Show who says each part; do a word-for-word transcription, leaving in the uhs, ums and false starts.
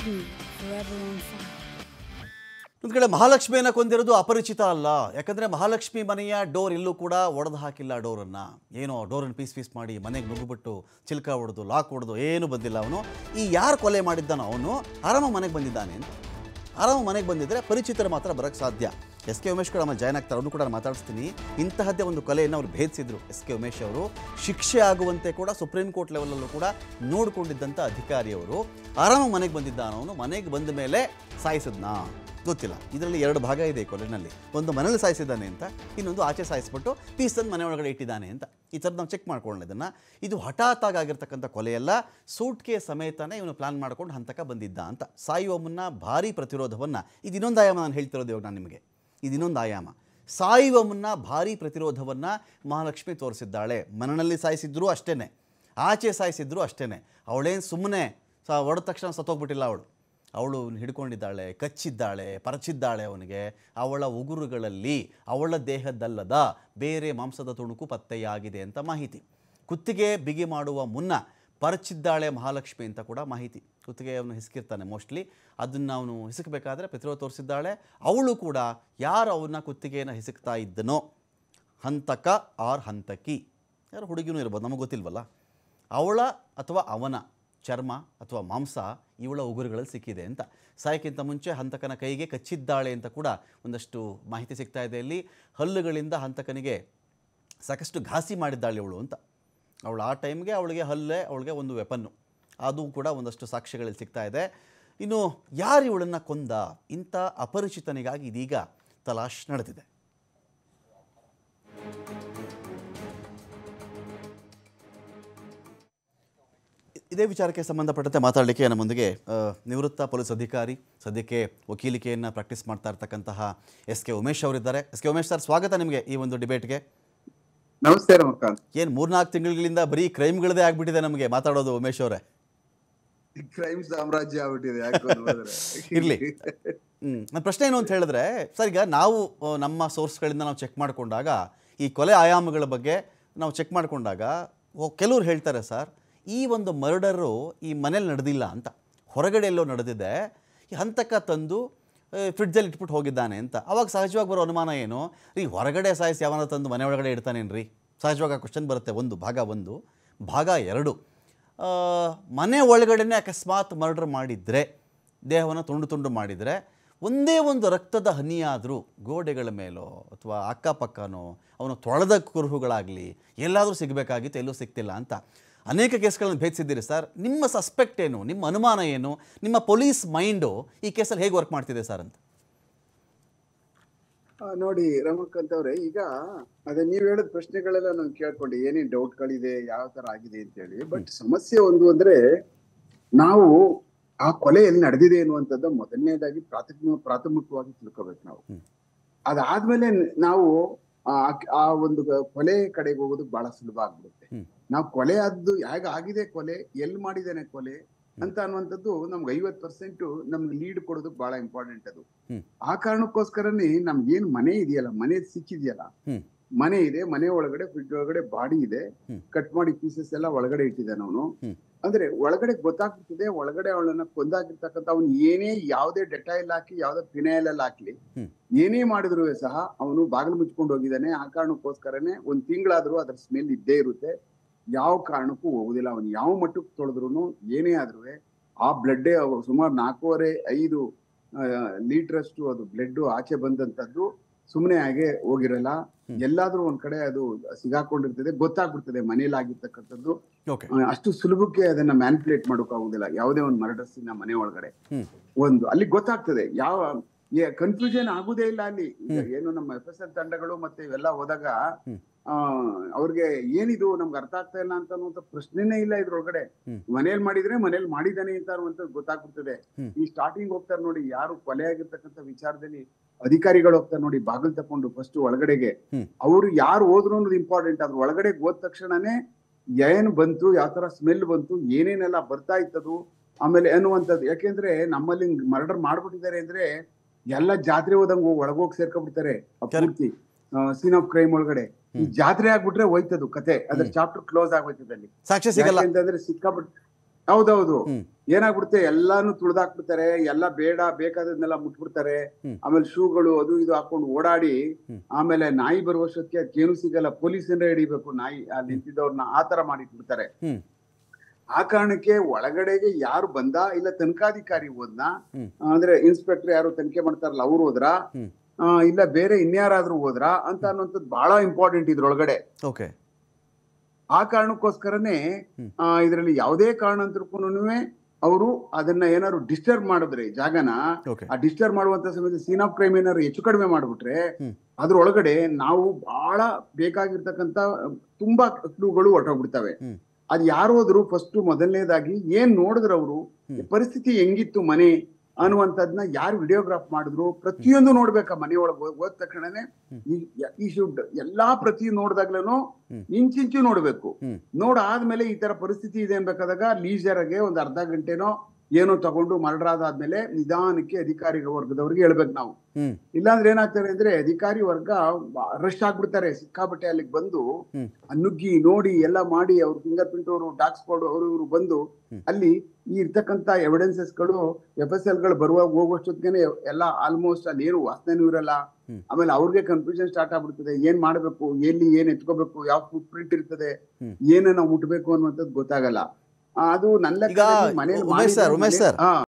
Speaker 1: P, forever on fire.
Speaker 2: ಒಂದು ಕಡೆ ಮಹಾಲಕ್ಷ್ಮಿಯನ್ನು ಕೊಂದಿರೋದು ಅಪರಿಚಿತ ಅಲ್ಲ. ಯಾಕಂದರೆ ಮಹಾಲಕ್ಷ್ಮಿ ಮನೆಯ ಡೋರ್ ಎಲ್ಲೂ ಕೂಡ ಒಡೆದು ಹಾಕಿಲ್ಲ. ಡೋರನ್ನು ಏನೋ ಡೋರನ್ನು ಪೀಸ್ ಪೀಸ್ ಮಾಡಿ ಮನೆಗೆ ನುಗ್ಗುಬಿಟ್ಟು ಚಿಲ್ಕ ಹೊಡೆದು ಲಾಕ್ ಹೊಡೆದು ಏನು ಬಂದಿಲ್ಲ. ಅವನು ಈ ಯಾರು ಕೊಲೆ ಮಾಡಿದ್ದಾನೋ ಅವನು ಆರಾಮ ಮನೆಗೆ ಬಂದಿದ್ದಾನೆ ಅಂತ. ಆರಾಮ ಮನೆಗೆ ಬಂದಿದ್ದರೆ ಪರಿಚಿತರು ಮಾತ್ರ ಬರೋಕ್ಕೆ ಸಾಧ್ಯ. ಎಸ್ ಕೆ ಉಮೇಶ್ ಕೂಡ ಆಮೇಲೆ ಜಾಯ್ನ್ ಆಗ್ತಾರೆ, ಅವ್ರನ್ನೂ ಕೂಡ ಮಾತಾಡಿಸ್ತೀನಿ. ಇಂತಹದ್ದೇ ಒಂದು ಕೊಲೆಯನ್ನು ಅವ್ರು ಭೇದಿಸಿದ್ರು ಎಸ್ ಕೆ ಉಮೇಶ್ ಅವರು. ಶಿಕ್ಷೆ ಆಗುವಂತೆ ಕೂಡ ಸುಪ್ರೀಂ ಕೋರ್ಟ್ ಲೆವೆಲಲ್ಲೂ ಕೂಡ ನೋಡಿಕೊಂಡಿದ್ದಂಥ ಅಧಿಕಾರಿಯವರು ಆರಾಮ ಮನೆಗೆ ಬಂದಿದ್ದಾನೋ ಅವನು ಮನೆಗೆ ಬಂದ ಮೇಲೆ ಸಾಯಿಸಿದ್ನಾ ಗೊತ್ತಿಲ್ಲ. ಇದರಲ್ಲಿ ಎರಡು ಭಾಗ ಇದೆ ಈ ಕೊಲೆನಲ್ಲಿ. ಒಂದು ಮನೇಲಿ ಸಾಯಿಸಿದ್ದಾನೆ ಅಂತ, ಇನ್ನೊಂದು ಆಚೆ ಸಾಯಿಸ್ಬಿಟ್ಟು ಪೀಸನ್ನು ಮನೆ ಒಳಗಡೆ ಇಟ್ಟಿದ್ದಾನೆ ಅಂತ. ಈ ಥರದ್ದು ನಾವು ಚೆಕ್ ಮಾಡ್ಕೊಳ್ಳೋಣ ಇದನ್ನು. ಇದು ಹಠಾತ್ತಾಗಿ ಆಗಿರ್ತಕ್ಕಂಥ ಕೊಲೆಯಲ್ಲ, ಸೂಟ್ಕೆ ಸಮೇತನೇ ಇವನು ಪ್ಲಾನ್ ಮಾಡ್ಕೊಂಡು ಹಂತಕ ಬಂದಿದ್ದ ಅಂತ. ಸಾಯುವ ಮುನ್ನ ಭಾರೀ ಪ್ರತಿರೋಧವನ್ನು, ಇದು ಇನ್ನೊಂದು ಆಯಾಮ ನಾನು ಹೇಳ್ತಿರೋದು ಇವಾಗ ನಾನು ನಿಮಗೆ. ಇದು ಇನ್ನೊಂದು ಆಯಾಮ. ಸಾಯುವ ಮುನ್ನ ಭಾರೀ ಪ್ರತಿರೋಧವನ್ನು ಮಹಾಲಕ್ಷ್ಮಿ ತೋರಿಸಿದ್ದಾಳೆ. ಮನೆಯಲ್ಲಿ ಸಾಯಿಸಿದ್ರು ಅಷ್ಟೇ, ಆಚೆ ಸಾಯಿಸಿದ್ರು ಅಷ್ಟೇ. ಅವಳೇನು ಸುಮ್ಮನೆ ಸ ಹೊಡೆದ ತಕ್ಷಣ ಸತ್ತೋಗ್ಬಿಟ್ಟಿಲ್ಲ. ಅವಳು ಅವಳು ಹಿಡ್ಕೊಂಡಿದ್ದಾಳೆ, ಕಚ್ಚಿದ್ದಾಳೆ, ಪರಚಿದ್ದಾಳೆ ಅವನಿಗೆ. ಅವಳ ಉಗುರುಗಳಲ್ಲಿ ಅವಳ ದೇಹದಲ್ಲದ ಬೇರೆ ಮಾಂಸದ ತುಣುಕು ಪತ್ತೆಯಾಗಿದೆ ಅಂತ ಮಾಹಿತಿ. ಕುತ್ತಿಗೆ ಬಿಗಿ ಮಾಡುವ ಮುನ್ನ ಪರಚಿದ್ದಾಳೆ ಮಹಾಲಕ್ಷ್ಮಿ ಅಂತ ಕೂಡ ಮಾಹಿತಿ. ಕುತ್ತಿಗೆ ಅವನು ಹಿಸ್ಕಿರ್ತಾನೆ ಮೋಸ್ಟ್ಲಿ, ಅದನ್ನು ಅವನು ಹಿಸುಕಬೇಕಾದ್ರೆ ಪ್ರತಿರೋಧ ತೋರಿಸಿದ್ದಾಳೆ. ಅವಳು ಕೂಡ ಯಾರು ಅವನ್ನ ಕುತ್ತಿಗೆಯನ್ನು ಹಿಸುಕ್ತಾ ಇದ್ದನೋ, ಹಂತಕ ಆರ್ ಹಂತಕಿ, ಯಾರು ಹುಡುಗಿನೂ ಇರ್ಬೋದು, ನಮಗೆ ಗೊತ್ತಿಲ್ವಲ್ಲ, ಅವಳ ಅಥವಾ ಅವನ ಚರ್ಮ ಅಥವಾ ಮಾಂಸ ಇವಳ ಉಗುರುಗಳಲ್ಲಿ ಸಿಕ್ಕಿದೆ ಅಂತ. ಸಾಯಕ್ಕಿಂತ ಮುಂಚೆ ಹಂತಕನ ಕೈಗೆ ಕಚ್ಚಿದ್ದಾಳೆ ಅಂತ ಕೂಡ ಒಂದಷ್ಟು ಮಾಹಿತಿ ಸಿಗ್ತಾ ಇದೆ. ಇಲ್ಲಿ ಹಲ್ಲುಗಳಿಂದ ಹಂತಕನಿಗೆ ಸಾಕಷ್ಟು ಘಾಸಿ ಮಾಡಿದ್ದಾಳೆ ಇವಳು ಅಂತ. ಅವಳು ಆ ಟೈಮ್ಗೆ ಅವಳಿಗೆ ಹಲ್ಲೆ, ಅವಳಿಗೆ ಒಂದು ವೆಪನ್ನು, ಅದು ಕೂಡ ಒಂದಷ್ಟು ಸಾಕ್ಷ್ಯಗಳಲ್ಲಿ ಸಿಗ್ತಾ ಇದೆ. ಇನ್ನು ಯಾರು ಇವಳನ್ನು ಕೊಂದ, ಇಂಥ ಅಪರಿಚಿತನಿಗಾಗಿ ಇದೀಗ ತಲಾಶ್ ನಡೆದಿದೆ. ಇದೇ ವಿಚಾರಕ್ಕೆ ಸಂಬಂಧಪಟ್ಟಂತೆ ಮಾತಾಡಲಿಕ್ಕೆ ನಮ್ಮೊಂದಿಗೆ ನಿವೃತ್ತ ಪೊಲೀಸ್ ಅಧಿಕಾರಿ, ಸದ್ಯಕ್ಕೆ ವಕೀಲಿಕೆಯನ್ನು ಪ್ರಾಕ್ಟೀಸ್ ಮಾಡ್ತಾ ಇರ್ತಕ್ಕಂತಹ ಎಸ್ ಕೆ ಉಮೇಶ್ ಅವರಿದ್ದಾರೆ. ಎಸ್ ಕೆ ಉಮೇಶ್ ಸರ್, ಸ್ವಾಗತ ನಿಮಗೆ ಈ ಒಂದು ಡಿಬೇಟ್ಗೆ.
Speaker 3: ನಮಸ್ತೆ ರಮಕಾಂತ್.
Speaker 2: ಏನು ಮೂರ್ನಾಲ್ಕು ತಿಂಗಳಿಂದ ಬರೀ ಕ್ರೈಮ್ಗಳದೇ ಆಗ್ಬಿಟ್ಟಿದೆ ನಮಗೆ ಮಾತಾಡೋದು ಉಮೇಶ್ ಅವರೇ.
Speaker 3: ಕ್ರೈಮ್ ಸಾಮ್ರಾಜ್ಯ ಆಗ್ಬಿಟ್ಟಿದೆ.
Speaker 2: ಇರಲಿ. ಹ್ಞೂ ನನ್ನ ಪ್ರಶ್ನೆ ಏನು ಅಂತ ಹೇಳಿದ್ರೆ ಸರ್, ಈಗ ನಾವು ನಮ್ಮ ಸೋರ್ಸ್ಗಳಿಂದ ನಾವು ಚೆಕ್ ಮಾಡಿಕೊಂಡಾಗ ಈ ಕೊಲೆ ಆಯಾಮಗಳ ಬಗ್ಗೆ ನಾವು ಚೆಕ್ ಮಾಡಿಕೊಂಡಾಗ ಕೆಲವ್ರು ಹೇಳ್ತಾರೆ ಸರ್, ಈ ಒಂದು ಮರ್ಡರು ಈ ಮನೇಲಿ ನಡೆದಿಲ್ಲ ಅಂತ, ಹೊರಗಡೆ ಎಲ್ಲೋ ನಡೆದಿದೆ, ಈ ಹಂತಕ ತಂದು ಫ್ರಿಡ್ಜಲ್ಲಿ ಇಟ್ಬಿಟ್ಟು ಹೋಗಿದ್ದಾನೆ ಅಂತ. ಅವಾಗ ಸಹಜವಾಗಿ ಬರೋ ಅನುಮಾನ ಏನು, ರೀ ಹೊರಗಡೆ ಸಾಯಿಸಿ ಯಾವನ ತಂದು ಮನೆ ಒಳಗಡೆ ಇಡ್ತಾನೇನು ರೀ, ಸಹಜವಾಗಿ ಆ ಕ್ವಶನ್ ಬರುತ್ತೆ. ಒಂದು ಭಾಗ ಒಂದು. ಭಾಗ ಎರಡು, ಮನೆ ಒಳಗಡೆ ಅಕಸ್ಮಾತ್ ಮರ್ಡರ್ ಮಾಡಿದರೆ, ದೇಹವನ್ನು ತುಂಡು ತುಂಡು ಮಾಡಿದರೆ, ಒಂದೇ ಒಂದು ರಕ್ತದ ಹನಿಯಾದರೂ ಗೋಡೆಗಳ ಮೇಲೋ ಅಥವಾ ಅಕ್ಕಪಕ್ಕನೋ ಅವನು ತೊಳೆದ ಕುರುಹುಗಳಾಗಲಿ ಎಲ್ಲಾದರೂ ಸಿಗಬೇಕಾಗಿತ್ತು, ಎಲ್ಲೂ ಸಿಗ್ತಿಲ್ಲ ಅಂತ ಅನೇಕ ಕೇಸ್ಗಳನ್ನು ಭೇದಿಸಿದ್ದೀರಿ ಸರ್. ನಿಮ್ಮ ಸಸ್ಪೆಕ್ಟ್ ಏನು, ನಿಮ್ಮ ಅನುಮಾನ ಏನು, ನಿಮ್ಮ ಪೊಲೀಸ್ ಮೈಂಡು ಈ ಕೇಸಲ್ಲಿ ಹೇಗೆ ವರ್ಕ್ ಮಾಡ್ತಿದೆ ಸರ್ ಅಂತ?
Speaker 3: ನೋಡಿ ರಮಕಾಂತ್ ಅವರೇ, ಈಗ ಅದೇ ನೀವ್ ಹೇಳಿದ ಪ್ರಶ್ನೆಗಳೆಲ್ಲ ನಾನು ಕೇಳ್ಕೊಂಡೆ, ಏನೇನ್ ಡೌಟ್ಗಳಿದೆ, ಯಾವ ತರ ಆಗಿದೆ ಅಂತ ಹೇಳಿ. ಬಟ್ ಸಮಸ್ಯೆ ಒಂದು ಅಂದ್ರೆ, ನಾವು ಆ ಕೊಲೆ ಎಲ್ಲಿ ನಡೆದಿದೆ ಅನ್ನುವಂಥದ್ದು ಮೊದಲನೇದಾಗಿ ಪ್ರಾಥಮಿಕ ಪ್ರಾಥಮಿಕವಾಗಿ ತಿಳ್ಕೋಬೇಕು ನಾವು. ಅದಾದ್ಮೇಲೆ ನಾವು ಆ ಒಂದು ಕೊಲೆ ಕಡೆಗೆ ಹೋಗೋದಕ್ಕೆ ಬಹಳ ಸುಲಭ ಆಗ್ಬಿಡುತ್ತೆ. ನಾವು ಕೊಲೆ ಆದ್ದು ಹೇಗೆ ಆಗಿದೆ, ಕೊಲೆ ಎಲ್ಲಿ ಮಾಡಿದ್ದೇನೆ ಕೊಲೆ ಅಂತ ಅನ್ನುವಂಥದ್ದು ನಮ್ಗೆ ಐವತ್ ಪರ್ಸೆಂಟ್ ನಮ್ಗೆ ಲೀಡ್ ಕೊಡೋದಕ್ಕೆ ಬಹಳ ಇಂಪಾರ್ಟೆಂಟ್ ಅದು. ಆ ಕಾರಣಕ್ಕೋಸ್ಕರನೇ ನಮ್ಗೆ ಏನ್ ಮನೆ ಇದೆಯಲ್ಲ, ಮನೆ ಸಿಕ್ಕಿದೆಯಲ್ಲ, ಮನೆ ಇದೆ, ಮನೆ ಒಳಗಡೆ ಫ್ರಿಡ್ಜ್ ಒಳಗಡೆ ಬಾಡಿ ಇದೆ, ಕಟ್ ಮಾಡಿ ಪೀಸಸ್ ಎಲ್ಲ ಒಳಗಡೆ ಇಟ್ಟಿದ್ದಾನೆ ಅವನು. ಅಂದ್ರೆ ಒಳಗಡೆ ಗೊತ್ತಾಗ್ಬಿಟ್ಟಿದೆ, ಒಳಗಡೆ ಅವಳನ್ನ ಕೊಂದಾಕಿರ್ತಕ್ಕಂಥ ಅವ್ನು ಏನೇ ಯಾವುದೇ ಡೆಟಾಯಿಲ್ ಹಾಕಿ ಯಾವ್ದೇ ಫಿನೈಲ್ ಅಲ್ಲಿ ಹಾಕ್ಲಿ, ಏನೇ ಮಾಡಿದ್ರು ಸಹ ಅವನು ಬಾಗಿಲು ಮುಚ್ಕೊಂಡು ಹೋಗಿದ್ದಾನೆ. ಆ ಕಾರಣಕ್ಕೋಸ್ಕರನೇ ಒಂದ್ ತಿಂಗಳಾದ್ರೂ ಅದ್ರ ಸ್ಮೆಲ್ ಇದ್ದೇ ಇರುತ್ತೆ, ಯಾವ ಕಾರಣಕ್ಕೂ ಹೋಗುದಿಲ್ಲ. ಅವನು ಯಾವ ಮಟ್ಟಕ್ಕೆ ತೊಳೆದ್ರು ಏನೇ ಆದ್ರೂ ಆ ಬ್ಲಡ್ಡೇ ಸುಮಾರು ನಾಲ್ಕೂವರೆ ಐದು ಲೀಟರ್ ಅಷ್ಟು ಅದು ಬ್ಲಡ್ ಆಚೆ ಬಂದಂತದ್ದು ಸುಮ್ಮನೆ ಹಾಗೆ ಹೋಗಿರಲ್ಲ. ಎಲ್ಲಾದ್ರೂ ಒಂದ್ ಕಡೆ ಅದು ಸಿಗಾಕೊಂಡಿರ್ತದೆ, ಗೊತ್ತಾಗ್ಬಿಡ್ತದೆ ಮನೇಲಿ ಆಗಿರ್ತಕ್ಕಂಥದ್ದು. ಅಷ್ಟು ಸುಲಭಕ್ಕೆ ಅದನ್ನ ಮ್ಯಾನಿಪುಲೇಟ್ ಮಾಡೋಕ್ ಆಗುದಿಲ್ಲ ಯಾವುದೇ ಒಂದು ಮರ್ಡರ್ಸಿನ ಮನೆ ಒಳಗಡೆ. ಒಂದು ಅಲ್ಲಿ ಗೊತ್ತಾಗ್ತದೆ, ಯಾವ ಕನ್ಫ್ಯೂಷನ್ ಆಗುದೇ ಇಲ್ಲ ಅಲ್ಲಿ. ಏನು ನಮ್ಮ ಎಫ್ ಎಸ್ ಎಲ್ ತಂಡಗಳು ಮತ್ತೆ ಇವೆಲ್ಲ ಹೋದಾಗ ಆ ಅವ್ರಿಗೆ ಏನಿದು ನಮ್ಗೆ ಅರ್ಥ ಆಗ್ತಾ ಇಲ್ಲ ಅಂತ ಅನ್ನುವಂತ ಪ್ರಶ್ನೆನೇ ಇಲ್ಲ ಇದ್ರೊಳಗಡೆ. ಮನೇಲಿ ಮಾಡಿದ್ರೆ ಮನೇಲಿ ಮಾಡಿದಾನೆ ಅಂತ ಅನ್ನುವಂತ ಗೊತ್ತಾಗ್ಬಿಡ್ತದೆ. ಈ ಸ್ಟಾರ್ಟಿಂಗ್ ಹೋಗ್ತಾರೆ ನೋಡಿ, ಯಾರು ಕೊಲೆ ಆಗಿರ್ತಕ್ಕಂಥ ವಿಚಾರದಲ್ಲಿ ಅಧಿಕಾರಿಗಳು ಹೋಗ್ತಾರೆ ನೋಡಿ ಬಾಗಿಲು ತಕೊಂಡು ಫಸ್ಟ್ ಒಳಗಡೆಗೆ, ಅವ್ರು ಯಾರು ಹೋದ್ರು ಅನ್ನೋದು ಇಂಪಾರ್ಟೆಂಟ್. ಅದ್ರ ಒಳಗಡೆ ಹೋದ ತಕ್ಷಣನೇ ಏನ್ ಬಂತು, ಯಾವ ತರ ಸ್ಮೆಲ್ ಬಂತು, ಏನೇನೆಲ್ಲ ಬರ್ತಾ ಇತ್ತದು ಆಮೇಲೆ ಅನ್ನುವಂಥದ್ದು. ಯಾಕೆಂದ್ರೆ ನಮ್ಮಲ್ಲಿ ಮರ್ಡರ್ ಮಾಡ್ಬಿಟ್ಟಿದ್ದಾರೆ ಅಂದ್ರೆ ಎಲ್ಲ ಜಾತ್ರೆ ಹೋದಂಗ ಒಳಗೋಗಿ ಸೇರ್ಕೊಂಡ್ಬಿಡ್ತಾರೆ ಪೂರ್ತಿ ಸೀನ್ ಆಫ್ ಕ್ರೈಮ್ ಒಳಗಡೆ. ಈ ಜಾತ್ರೆ ಆಗ್ಬಿಟ್ರೆ ಹೋಯ್ತದು ಕತೆ, ಅದ್ರ ಚಾಪ್ಟರ್ ಕ್ಲೋಸ್ ಆಗೋಯ್ತದೆ ಅಲ್ಲಿ, ಸಾಕ್ಷ್ಯ ಸಿಗಲ್ಲ ಅಂತಂದ್ರೆ ಸಿಕ್ಕಾಬಿಟ್ಟು ಹೌದೌದು.
Speaker 2: ಹ್ಮ್
Speaker 3: ಏನಾಗ್ಬಿಡುತ್ತೆ, ಎಲ್ಲಾನು ತುಳ್ದಾಕ್ಬಿಡ್ತಾರೆ, ಎಲ್ಲ ಬೇಡ ಬೇಕಾದನ್ನೆಲ್ಲ ಮುಟ್ಬಿಡ್ತಾರೆ.
Speaker 2: ಹ್ಮ್.
Speaker 3: ಆಮೇಲೆ ಶೂಗಳು ಅದು ಇದು ಹಾಕೊಂಡು ಓಡಾಡಿ,
Speaker 2: ಹ್ಮ್.
Speaker 3: ಆಮೇಲೆ ನಾಯಿ ಬರುವಷ್ಟೊತ್ತಿಗೆ ಅದಕ್ಕೇನು ಸಿಗಲ್ಲ, ಪೊಲೀಸರೇ ಹಿಡಿಬೇಕು ನಾಯಿ ಅಲ್ಲಿ ನಿಂತಿದ್ದವ್ರನ್ನ, ಆ ತರ ಮಾಡಿಟ್ಬಿಡ್ತಾರೆ.
Speaker 2: ಹ್ಮ್
Speaker 3: ಆ ಕಾರಣಕ್ಕೆ ಒಳಗಡೆಗೆ ಯಾರು ಬಂದ, ಇಲ್ಲ ತನಿಖಾಧಿಕಾರಿ ಹೋದ್ನ,
Speaker 2: ಹ್ಮ್
Speaker 3: ಅಂದ್ರೆ ಇನ್ಸ್ಪೆಕ್ಟರ್ ಯಾರು ತನಿಖೆ ಮಾಡ್ತಾರಲ್ಲ ಅವ್ರು ಹೋದ್ರ,
Speaker 2: ಹ್ಮ್
Speaker 3: ಆ, ಇಲ್ಲ ಬೇರೆ ಇನ್ಯಾರಾದ್ರೂ ಹೋದ್ರ ಅಂತ ಅನ್ನೋಂಥದ್ದು ಬಹಳ ಇಂಪಾರ್ಟೆಂಟ್ ಇದ್ರೊಳಗಡೆ.
Speaker 2: ಓಕೆ.
Speaker 3: ಆ ಕಾರಣಕ್ಕೋಸ್ಕರನೇ
Speaker 2: ಹ್ಮ್.
Speaker 3: ಆ ಇದರಲ್ಲಿ ಯಾವುದೇ ಕಾರಣಕ್ಕೂನು ಅವರು ಅದನ್ನ ಏನಾದ್ರು ಡಿಸ್ಟರ್ಬ್ ಮಾಡಿದ್ರೆ ಜಾಗನ,
Speaker 2: ಓಕೆ.
Speaker 3: ಆ ಡಿಸ್ಟರ್ಬ್ ಮಾಡುವಂತ ಸಮಯದಲ್ಲಿ ಸೀನ್ ಆಫ್ ಕ್ರೈಮ್ ಏನಾದ್ರು ಹೆಚ್ಚು ಕಡಿಮೆ ಮಾಡ್ಬಿಟ್ರೆ,
Speaker 2: ಹ್ಮ್.
Speaker 3: ಅದ್ರೊಳಗಡೆ ನಾವು ಬಹಳ ಬೇಕಾಗಿರ್ತಕ್ಕಂತ ತುಂಬಾ ಕ್ಲೂಗಳು ಹೊರಟೋಗ್ಬಿಡ್ತವೆ.
Speaker 2: ಹ್ಮ್
Speaker 3: ಅದ್ ಯಾರು ಹೋದ್ರು ಫಸ್ಟ್ ಮೊದಲನೇದಾಗಿ ಏನ್ ನೋಡಿದ್ರು ಅವರು,
Speaker 2: ಹ್ಮ್.
Speaker 3: ಪರಿಸ್ಥಿತಿ ಹೆಂಗಿತ್ತು ಮನೆ ಅನ್ನುವಂಥದ್ನ ಯಾರು ವಿಡಿಯೋಗ್ರಾಫ್ ಮಾಡಿದ್ರು ಪ್ರತಿಯೊಂದು ನೋಡ್ಬೇಕಾ. ಮನೆ ಒಳಗೆ ಹೋದ ತಕ್ಷಣನೇ
Speaker 2: ಹ್ಮ್.
Speaker 3: ಈ ಶುಡ್ ಎಲ್ಲಾ ಪ್ರತಿ ನೋಡಿದಾಗ್ಲೂ
Speaker 2: ಹ್ಮ್.
Speaker 3: ಇಂಚಿಂಚು ನೋಡ್ಬೇಕು.
Speaker 2: ಹ್ಮ್
Speaker 3: ನೋಡಾದ್ಮೇಲೆ ಈ ತರ ಪರಿಸ್ಥಿತಿ ಇದೆ ಅನ್ಬೇಕಾದಾಗ ಲೀಜರ್ ಆಗಿ ಒಂದ್ ಅರ್ಧ ಗಂಟೆನೋ ಏನೋ ತಗೊಂಡು ಮರ್ಡರ್ ಆದಾದ್ಮೇಲೆ ನಿಧಾನಕ್ಕೆ ಅಧಿಕಾರಿ ವರ್ಗದವ್ರಿಗೆ ಹೇಳ್ಬೇಕು ನಾವು.
Speaker 2: ಹ್ಮ್
Speaker 3: ಇಲ್ಲಾಂದ್ರೆ ಏನಾಗ್ತಾರೆ ಅಂದ್ರೆ ಅಧಿಕಾರಿ ವರ್ಗ ರಶ್ ಆಗ್ಬಿಡ್ತಾರೆ ಸಿಕ್ಕಾಪಟ್ಟೆ. ಅಲ್ಲಿಗೆ ಬಂದು
Speaker 2: ಹ್ಮ್.
Speaker 3: ನುಗ್ಗಿ ನೋಡಿ ಎಲ್ಲ ಮಾಡಿ ಅವ್ರ ಫಿಂಗರ್ ಪ್ರಿಂಟ್ ಅವರು ಡಾಕ್ ಸ್ಕ್ವಾಡ್ ಅವರು ಇವರು ಬಂದು
Speaker 2: ಹ್ಮ್.
Speaker 3: ಅಲ್ಲಿ ಈ ಇರ್ತಕ್ಕಂತ ಎವಿಡೆನ್ಸಸ್ ಗಳು ಎಫ್ ಎಸ್ ಎಲ್ ಗಳು ಬರುವಾಗ ಹೋಗುವಷ್ಟೊತ್ತಿಗೆ ಎಲ್ಲ ಆಲ್ಮೋಸ್ಟ್ ಅಲ್ಲಿ ಏನು ವಾಸನೆನೂ ಇರಲ್ಲ.
Speaker 2: ಹ್ಮ್.
Speaker 3: ಆಮೇಲೆ ಅವ್ರಿಗೆ ಕನ್ಫ್ಯೂಷನ್ ಸ್ಟಾರ್ಟ್ ಆಗ್ಬಿಡ್ತದೆ, ಏನ್ ಮಾಡ್ಬೇಕು, ಎಲ್ಲಿ ಏನ್ ಎತ್ಕೋಬೇಕು, ಯಾವ ಫುಟ್ ಪ್ರಿಂಟ್ ಇರ್ತದೆ,
Speaker 2: ಹ್ಮ್.
Speaker 3: ಏನ ನಾವು ಮುಟ್ಬೇಕು ಅನ್ನುವಂಥದ್ದು ಗೊತ್ತಾಗಲ್ಲ. ಆ, ಅದು ನನ್ನ
Speaker 2: ಈಗ
Speaker 3: ಮನೇಲಿ
Speaker 2: ಉಮೇಶ್ ಸರ್ ಉಮೇಶ್ ಸರ್
Speaker 3: ಹಾ